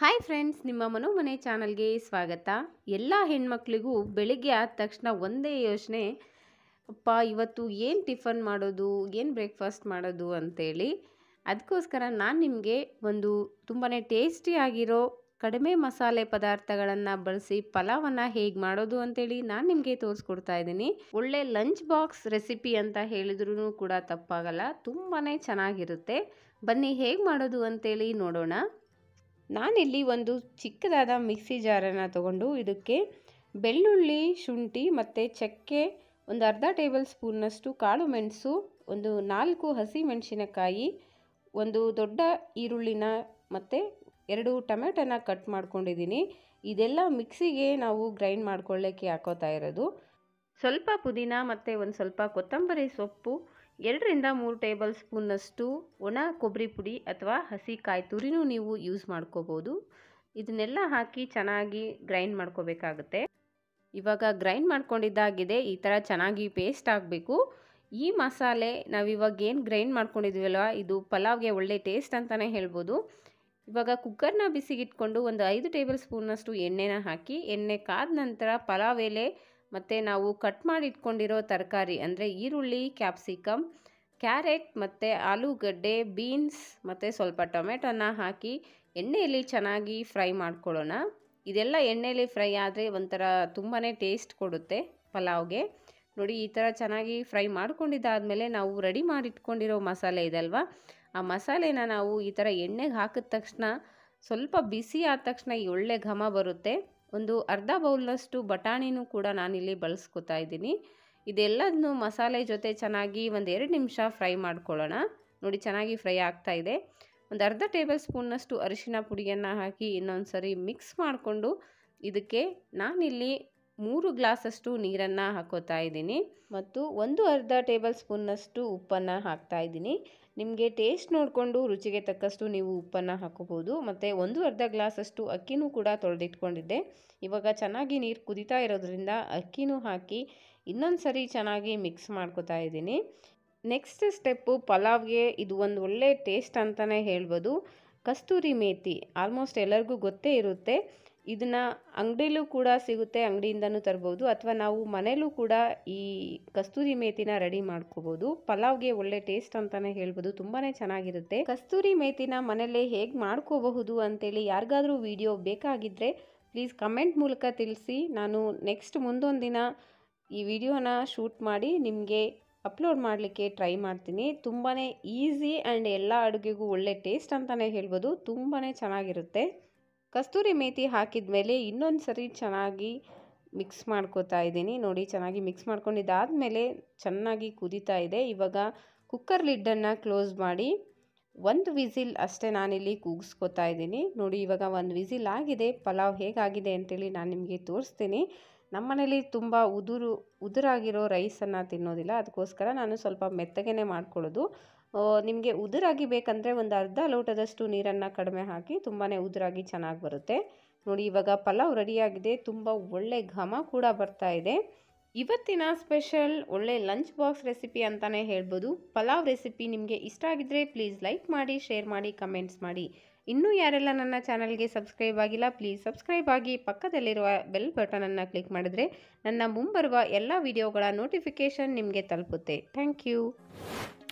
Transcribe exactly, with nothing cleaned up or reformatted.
Hi friends, ನಿಮ್ಮ ಮನೋಮನೆ ಚಾನಲ್ಗೆ ಸ್ವಾಗತ. ಎಲ್ಲ ಹೆಣ್ಮಕ್ಳಿಗೂ ಬೆಳಿಗ್ಗೆ ಆದ ತಕ್ಷಣ ಒಂದೇ ಯೋಚನೆ, ಅಪ್ಪ ಇವತ್ತು ಏನು ಟಿಫನ್ ಮಾಡೋದು, ಏನು ಬ್ರೇಕ್ಫಾಸ್ಟ್ ಮಾಡೋದು ಅಂತೇಳಿ. ಅದಕ್ಕೋಸ್ಕರ ನಾನು ನಿಮಗೆ ಒಂದು ತುಂಬಾ ಟೇಸ್ಟಿಯಾಗಿರೋ ಕಡಿಮೆ ಮಸಾಲೆ ಪದಾರ್ಥಗಳನ್ನು ಬಳಸಿ ಪಲಾವನ್ನು ಹೇಗೆ ಮಾಡೋದು ಅಂತೇಳಿ ನಾನು ನಿಮಗೆ ತೋರಿಸ್ಕೊಡ್ತಾ ಇದ್ದೀನಿ. ಒಳ್ಳೆ ಲಂಚ್ ಬಾಕ್ಸ್ ರೆಸಿಪಿ ಅಂತ ಹೇಳಿದ್ರೂ ಕೂಡ ತಪ್ಪಾಗಲ್ಲ, ತುಂಬಾ ಚೆನ್ನಾಗಿರುತ್ತೆ. ಬನ್ನಿ ಹೇಗೆ ಮಾಡೋದು ಅಂತೇಳಿ ನೋಡೋಣ. ನಾನಿಲ್ಲಿ ಒಂದು ಚಿಕ್ಕದಾದ ಮಿಕ್ಸಿ ಜಾರನ್ನು ತಗೊಂಡು ಇದಕ್ಕೆ ಬೆಳ್ಳುಳ್ಳಿ, ಶುಂಠಿ ಮತ್ತು ಚಕ್ಕೆ, ಒಂದು ಅರ್ಧ ಟೇಬಲ್ ಸ್ಪೂನ್ನಷ್ಟು ಕಾಳು ಮೆಣಸು, ಒಂದು ನಾಲ್ಕು ಹಸಿ ಮೆಣಸಿನಕಾಯಿ, ಒಂದು ದೊಡ್ಡ ಈರುಳ್ಳಿನ ಮತ್ತು ಎರಡು ಟೊಮೆಟೊನ ಕಟ್ ಮಾಡ್ಕೊಂಡಿದ್ದೀನಿ. ಇದೆಲ್ಲ ಮಿಕ್ಸಿಗೆ ನಾವು ಗ್ರೈಂಡ್ ಮಾಡ್ಕೊಳ್ಳೋಕ್ಕೆ ಹಾಕೋತಾ ಇರೋದು. ಸ್ವಲ್ಪ ಪುದೀನ ಮತ್ತು ಒಂದು ಸ್ವಲ್ಪ ಕೊತ್ತಂಬರಿ ಸೊಪ್ಪು, ಎರಡರಿಂದ ಮೂರು ಟೇಬಲ್ ಸ್ಪೂನ್ನಷ್ಟು ಒಣ ಕೊಬ್ಬರಿ ಪುಡಿ ಅಥವಾ ಹಸಿ ಕಾಯಿ ತುರಿನೂ ನೀವು ಯೂಸ್ ಮಾಡ್ಕೋಬೋದು. ಇದನ್ನೆಲ್ಲ ಹಾಕಿ ಚೆನ್ನಾಗಿ ಗ್ರೈಂಡ್ ಮಾಡ್ಕೋಬೇಕಾಗುತ್ತೆ. ಇವಾಗ ಗ್ರೈಂಡ್ ಮಾಡ್ಕೊಂಡಿದ್ದಾಗಿದೆ, ಈ ಥರ ಚೆನ್ನಾಗಿ ಪೇಸ್ಟ್ ಆಗಬೇಕು. ಈ ಮಸಾಲೆ ನಾವಿವಾಗ ಏನು ಗ್ರೈಂಡ್ ಮಾಡ್ಕೊಂಡಿದ್ವಲ್ವ, ಇದು ಪಲಾವ್ಗೆ ಒಳ್ಳೆ ಟೇಸ್ಟ್ ಅಂತಲೇ ಹೇಳ್ಬೋದು. ಇವಾಗ ಕುಕ್ಕರ್ನ ಬಿಸಿಗಿಟ್ಕೊಂಡು ಒಂದು ಐದು ಟೇಬಲ್ ಸ್ಪೂನ್ನಷ್ಟು ಎಣ್ಣೆನ ಹಾಕಿ, ಎಣ್ಣೆ ಕಾದ ನಂತರ ಪಲಾವ್ ಎಲೆ ಮತ್ತು ನಾವು ಕಟ್ ಮಾಡಿ ಇಟ್ಕೊಂಡಿರೋ ತರಕಾರಿ ಅಂದರೆ ಈರುಳ್ಳಿ, ಕ್ಯಾಪ್ಸಿಕಮ್, ಕ್ಯಾರೆಟ್ ಮತ್ತು ಆಲೂಗಡ್ಡೆ, ಬೀನ್ಸ್ ಮತ್ತು ಸ್ವಲ್ಪ ಟೊಮೆಟೊನ ಹಾಕಿ ಎಣ್ಣೆಯಲ್ಲಿ ಚೆನ್ನಾಗಿ ಫ್ರೈ ಮಾಡ್ಕೊಳ್ಳೋಣ. ಇದೆಲ್ಲ ಎಣ್ಣೆಯಲ್ಲಿ ಫ್ರೈ ಆದರೆ ಒಂಥರ ತುಂಬಾ ಟೇಸ್ಟ್ ಕೊಡುತ್ತೆ ಪಲಾವ್ಗೆ. ನೋಡಿ, ಈ ಥರ ಚೆನ್ನಾಗಿ ಫ್ರೈ ಮಾಡ್ಕೊಂಡಿದ್ದಾದಮೇಲೆ ನಾವು ರೆಡಿ ಮಾಡಿ ಇಟ್ಕೊಂಡಿರೋ ಮಸಾಲೆ ಇದಲ್ವ, ಆ ಮಸಾಲೆನ ನಾವು ಈ ಥರ ಎಣ್ಣೆಗೆ ಹಾಕಿದ ತಕ್ಷಣ ಸ್ವಲ್ಪ ಬಿಸಿ ಆದ ತಕ್ಷಣ ಈ ಒಳ್ಳೆ ಘಮ ಬರುತ್ತೆ. ಒಂದು ಅರ್ಧ ಬೌಲ್ನಷ್ಟು ಬಟಾಣಿನೂ ಕೂಡ ನಾನಿಲ್ಲಿ ಬಳಸ್ಕೊತಾ ಇದ್ದೀನಿ. ಇದೆಲ್ಲದನ್ನು ಮಸಾಲೆ ಜೊತೆ ಚೆನ್ನಾಗಿ ಒಂದು ಎರಡು ನಿಮಿಷ ಫ್ರೈ ಮಾಡ್ಕೊಳ್ಳೋಣ. ನೋಡಿ, ಚೆನ್ನಾಗಿ ಫ್ರೈ ಆಗ್ತಾ ಇದೆ. ಒಂದು ಅರ್ಧ ಟೇಬಲ್ ಸ್ಪೂನ್ನಷ್ಟು ಅರಿಶಿನ ಪುಡಿಯನ್ನು ಹಾಕಿ ಇನ್ನೊಂದು ಸರಿ ಮಿಕ್ಸ್ ಮಾಡಿಕೊಂಡು ಇದಕ್ಕೆ ನಾನಿಲ್ಲಿ ಮೂರು ಗ್ಲಾಸಷ್ಟು ನೀರನ್ನು ಹಾಕೋತಾ ಇದ್ದೀನಿ ಮತ್ತು ಒಂದು ಅರ್ಧ ಟೇಬಲ್ ಸ್ಪೂನ್ನಷ್ಟು ಉಪ್ಪನ್ನು ಹಾಕ್ತಾ ಇದ್ದೀನಿ. ನಿಮಗೆ ಟೇಸ್ಟ್ ನೋಡಿಕೊಂಡು ರುಚಿಗೆ ತಕ್ಕಷ್ಟು ನೀವು ಉಪ್ಪನ್ನು ಹಾಕೋಬೋದು. ಮತ್ತು ಒಂದು ಅರ್ಧ ಗ್ಲಾಸಷ್ಟು ಅಕ್ಕಿನೂ ಕೂಡ ತೊಳೆದಿಟ್ಕೊಂಡಿದ್ದೆ. ಇವಾಗ ಚೆನ್ನಾಗಿ ನೀರು ಕುದೀತಾ ಇರೋದ್ರಿಂದ ಅಕ್ಕಿನೂ ಹಾಕಿ ಇನ್ನೊಂದು ಸರಿ ಚೆನ್ನಾಗಿ ಮಿಕ್ಸ್ ಮಾಡ್ಕೋತಾ ಇದ್ದೀನಿ. ನೆಕ್ಸ್ಟ್ ಸ್ಟೆಪ್ಪು ಪಲಾವ್ಗೆ ಇದು ಒಂದು ಒಳ್ಳೆ ಟೇಸ್ಟ್ ಅಂತಲೇ ಹೇಳ್ಬೋದು. ಕಸ್ತೂರಿ ಮೇಥಿ ಆಲ್ಮೋಸ್ಟ್ ಎಲ್ಲರಿಗೂ ಗೊತ್ತೇ ಇರುತ್ತೆ. ಇದನ್ನು ಅಂಗಡಿಲೂ ಕೂಡ ಸಿಗುತ್ತೆ, ಅಂಗಡಿಯಿಂದನೂ ತರ್ಬೋದು, ಅಥವಾ ನಾವು ಮನೇಲೂ ಕೂಡ ಈ ಕಸ್ತೂರಿ ಮೇಥಿನ ರೆಡಿ ಮಾಡ್ಕೋಬೋದು. ಪಲಾವ್ಗೆ ಒಳ್ಳೆ ಟೇಸ್ಟ್ ಅಂತಲೇ ಹೇಳ್ಬೋದು, ತುಂಬಾ ಚೆನ್ನಾಗಿರುತ್ತೆ. ಕಸ್ತೂರಿ ಮೇಥಿನ ಮನೇಲೆ ಹೇಗೆ ಮಾಡ್ಕೋಬಹುದು ಅಂತೇಳಿ ಯಾರಿಗಾದ್ರೂ ವಿಡಿಯೋ ಬೇಕಾಗಿದ್ದರೆ ಪ್ಲೀಸ್ ಕಮೆಂಟ್ ಮೂಲಕ ತಿಳಿಸಿ. ನಾನು ನೆಕ್ಸ್ಟ್ ಮುಂದೊಂದು ದಿನ ಈ ವಿಡಿಯೋನ ಶೂಟ್ ಮಾಡಿ ನಿಮಗೆ ಅಪ್ಲೋಡ್ ಮಾಡಲಿಕ್ಕೆ ಟ್ರೈ ಮಾಡ್ತೀನಿ. ತುಂಬಾ ಈಸಿ ಆ್ಯಂಡ್ ಎಲ್ಲ ಅಡುಗೆಗೂ ಒಳ್ಳೆ ಟೇಸ್ಟ್ ಅಂತಲೇ ಹೇಳ್ಬೋದು, ತುಂಬಾ ಚೆನ್ನಾಗಿರುತ್ತೆ. ಕಸ್ತೂರಿ ಮೇಥಿ ಹಾಕಿದ ಮೇಲೆ ಇನ್ನೊಂದು ಸರಿ ಚೆನ್ನಾಗಿ ಮಿಕ್ಸ್ ಮಾಡ್ಕೋತಾ ಇದ್ದೀನಿ. ನೋಡಿ, ಚೆನ್ನಾಗಿ ಮಿಕ್ಸ್ ಮಾಡ್ಕೊಂಡಿದ್ದಾದಮೇಲೆ ಚೆನ್ನಾಗಿ ಕುದೀತಾ ಇದೆ. ಇವಾಗ ಕುಕ್ಕರ್ ಲಿಡ್ಡನ್ನು ಕ್ಲೋಸ್ ಮಾಡಿ ಒಂದು ವಿಸಿಲ್ ಅಷ್ಟೇ ನಾನಿಲ್ಲಿ ಕೂಗಿಸ್ಕೊತಾ ಇದ್ದೀನಿ. ನೋಡಿ, ಇವಾಗ ಒಂದು ವಿಸಿಲ್ ಆಗಿದೆ. ಪಲಾವ್ ಹೇಗಾಗಿದೆ ಅಂತೇಳಿ ನಾನು ನಿಮಗೆ ತೋರಿಸ್ತೀನಿ. ನಮ್ಮ ಮನೇಲಿ ತುಂಬ ಉದುರು ಉದುರಾಗಿರೋ ರೈಸನ್ನು ತಿನ್ನೋದಿಲ್ಲ, ಅದಕ್ಕೋಸ್ಕರ ನಾನು ಸ್ವಲ್ಪ ಮೆತ್ತಗೆ ಮಾಡ್ಕೊಳ್ಳೋದು. ನಿಮಗೆ ಉದುರಾಗಿ ಬೇಕಂದರೆ ಒಂದು ಅರ್ಧ ಲೋಟದಷ್ಟು ನೀರನ್ನು ಕಡಿಮೆ ಹಾಕಿ ತುಂಬಾ ಉದುರಾಗಿ ಚೆನ್ನಾಗಿ ಬರುತ್ತೆ. ನೋಡಿ, ಇವಾಗ ಪಲಾವ್ ರೆಡಿಯಾಗಿದೆ. ತುಂಬ ಒಳ್ಳೆ ಘಮ ಕೂಡ ಬರ್ತಾ ಇದೆ. ಇವತ್ತಿನ ಸ್ಪೆಷಲ್ ಒಳ್ಳೆ ಲಂಚ್ ಬಾಕ್ಸ್ ರೆಸಿಪಿ ಅಂತಲೇ ಹೇಳ್ಬೋದು. ಪಲಾವ್ ರೆಸಿಪಿ ನಿಮಗೆ ಇಷ್ಟ ಆಗಿದ್ದರೆ ಪ್ಲೀಸ್ ಲೈಕ್ ಮಾಡಿ, ಶೇರ್ ಮಾಡಿ, ಕಮೆಂಟ್ಸ್ ಮಾಡಿ. ಇನ್ನೂ ಯಾರೆಲ್ಲ ನನ್ನ ಚಾನಲ್ಗೆ ಸಬ್ಸ್ಕ್ರೈಬ್ ಆಗಿಲ್ಲ ಪ್ಲೀಸ್ ಸಬ್ಸ್ಕ್ರೈಬ್ ಆಗಿ, ಪಕ್ಕದಲ್ಲಿರುವ ಬೆಲ್ ಬಟನನ್ನು ಕ್ಲಿಕ್ ಮಾಡಿದರೆ ನನ್ನ ಮುಂಬರುವ ಎಲ್ಲ ವಿಡಿಯೋಗಳ ನೋಟಿಫಿಕೇಷನ್ ನಿಮಗೆ ತಲುಪುತ್ತೆ. Thank you.